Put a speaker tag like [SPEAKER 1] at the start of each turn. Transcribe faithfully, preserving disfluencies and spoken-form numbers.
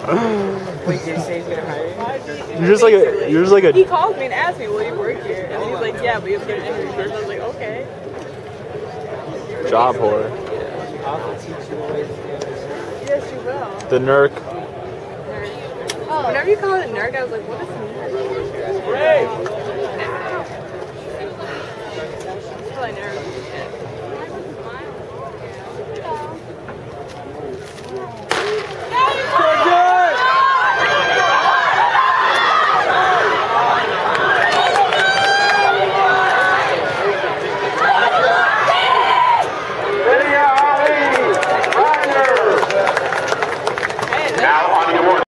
[SPEAKER 1] Wait, did he say he's gonna hire you?
[SPEAKER 2] You're just like a. You're just like a.
[SPEAKER 3] He called me and asked me, will you work here? And he's like, yeah, but you have to get an interview first. I was like, okay.
[SPEAKER 2] Job whore.
[SPEAKER 1] I'll have to teach you the ways to do this.
[SPEAKER 3] Yes, you will.
[SPEAKER 2] The nerk.
[SPEAKER 3] Nerd. Whenever you call it nerd, I was like, what is nerd?